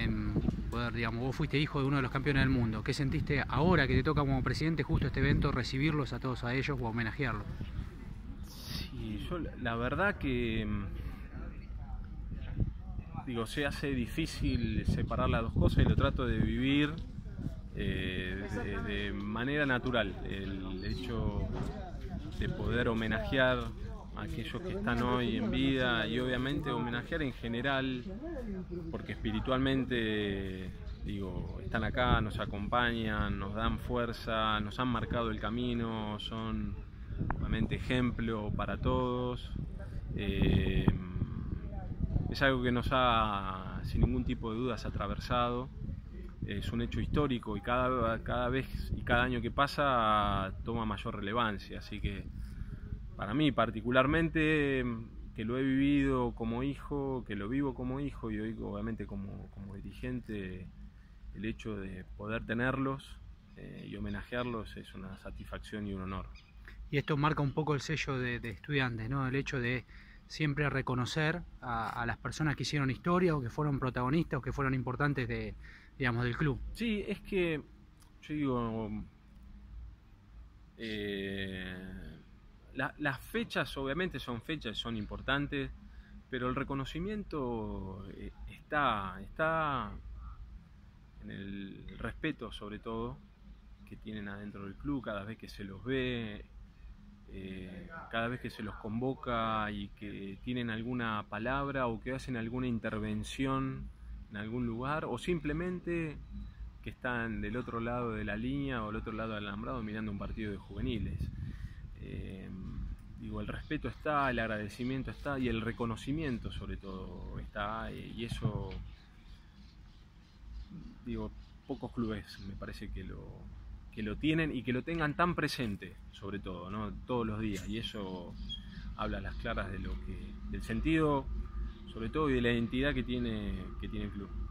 poder, digamos, vos fuiste hijo de uno de los campeones del mundo. ¿Qué sentiste ahora que te toca como presidente justo este evento, recibirlos a todos a ellos o homenajearlos? Sí, yo la verdad que se hace difícil separar las dos cosas y lo trato de vivir de manera natural. El hecho de poder homenajear a aquellos que están hoy en vida y obviamente homenajear en general, porque espiritualmente están acá, nos acompañan, nos dan fuerza, nos han marcado el camino, son realmente ejemplo para todos. Es algo que nos ha, sin ningún tipo de dudas, atravesado. Es un hecho histórico y cada vez y cada año que pasa toma mayor relevancia, así que para mí particularmente, que lo he vivido como hijo, que lo vivo como hijo y hoy obviamente como dirigente, el hecho de poder tenerlos y homenajearlos es una satisfacción y un honor. Y esto marca un poco el sello de estudiantes, ¿no? El hecho de siempre reconocer a las personas que hicieron historia o que fueron protagonistas o que fueron importantes del club. Sí, es que yo digo, las fechas obviamente son fechas, son importantes, pero el reconocimiento está en el respeto, sobre todo, que tienen adentro del club cada vez que se los ve, cada vez que se los convoca y que tienen alguna palabra o que hacen alguna intervención en algún lugar, o simplemente que están del otro lado de la línea o del otro lado del alambrado mirando un partido de juveniles. El respeto está, el agradecimiento está y el reconocimiento sobre todo está, y eso, pocos clubes me parece que lo tienen y que lo tengan tan presente, sobre todo, ¿no? Todos los días, y eso habla a las claras del sentido, sobre todo, y de la identidad que tiene el club.